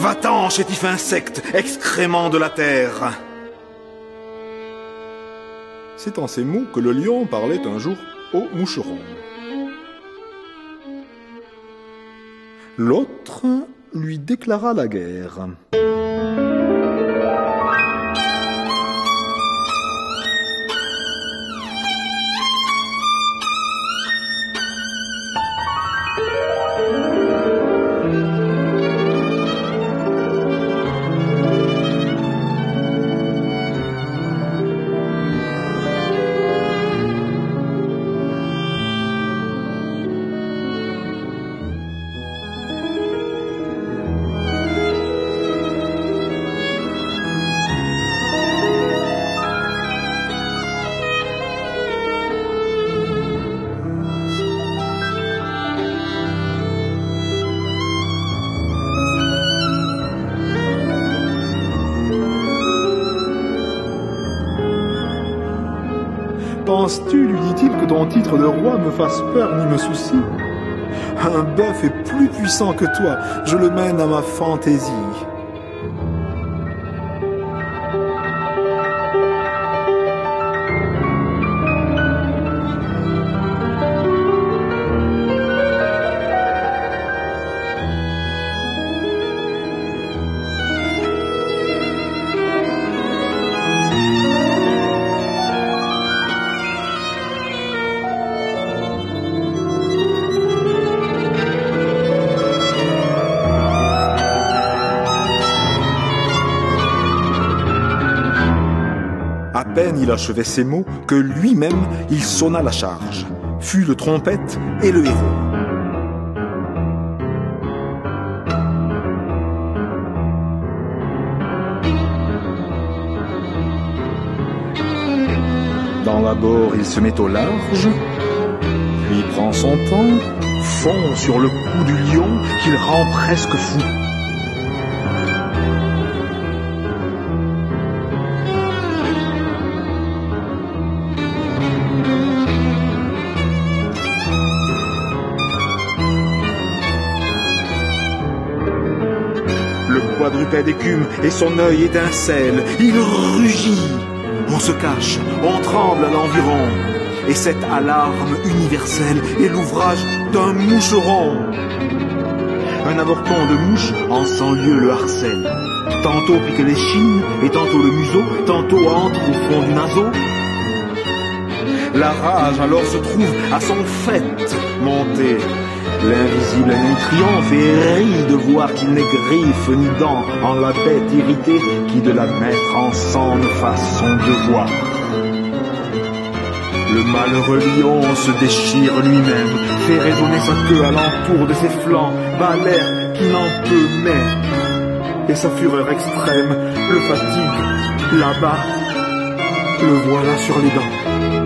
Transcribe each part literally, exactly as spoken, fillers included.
Va-t'en, chétif insecte, excrément de la terre. C'est en ces mots que le lion parlait un jour au Moucheron. L'autre lui déclara la guerre. Penses-tu, lui dit-il, que ton titre de roi me fasse peur ni me soucie? Un bœuf est plus puissant que toi, je le mène à ma fantaisie. À peine il achevait ces mots que lui-même il sonna la charge, fut le trompette et le héros. Dans l'abord il se met au large, puis prend son temps, fond sur le cou du lion qu'il rend presque fou. Quadrupède écume et son œil étincelle, il rugit. On se cache, on tremble à l'environ, et cette alarme universelle est l'ouvrage d'un moucheron. Un avorton de mouche en cent lieues le harcèle. Tantôt pique l'échine et tantôt le museau, tantôt entre au fond du naseau. La rage alors se trouve à son faîte montée. L'invisible ennemi triomphe et rit de voir qu'il n'est griffe ni dents en la bête irritée qui de la mettre en sang ne fasse son devoir. Le malheureux lion se déchire lui-même, fait résonner sa queue alentour de ses flancs, bat l'air qui n'en peut mais. Et sa fureur extrême le fatigue, là-bas, le voilà sur les dents.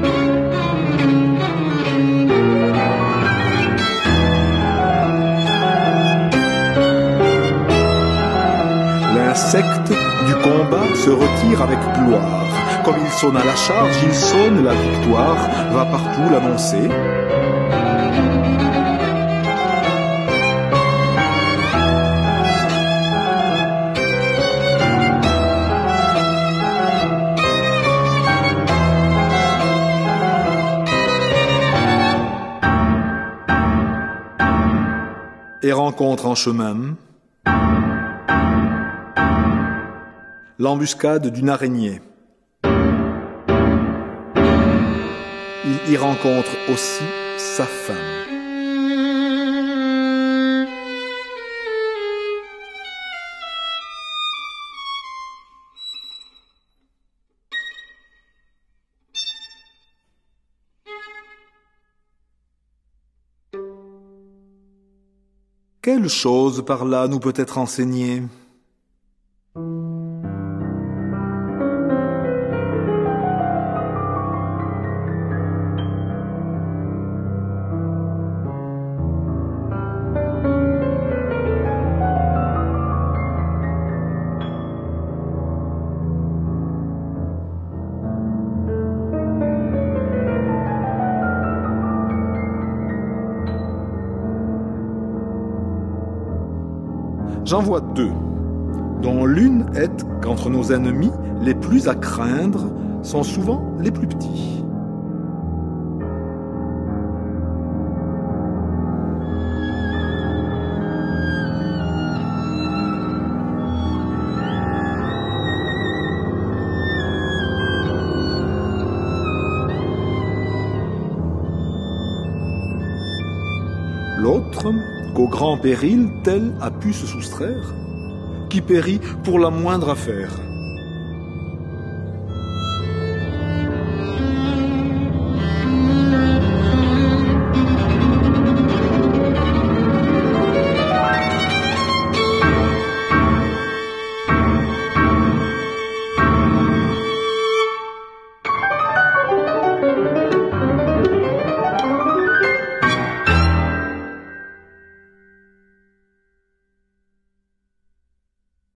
L'insecte du combat se retire avec gloire. Comme il sonne à la charge, il sonne la victoire, va partout l'annoncer. Et rencontre en chemin l'embuscade d'une araignée. Il y rencontre aussi sa femme. Quelle chose par là nous peut être enseignée? J'en vois deux. dont l'une est qu'entre nos ennemis, les plus à craindre sont souvent les plus petits. L'autre, qu'au grand péril tel a pu se soustraire, qui périt pour la moindre affaire.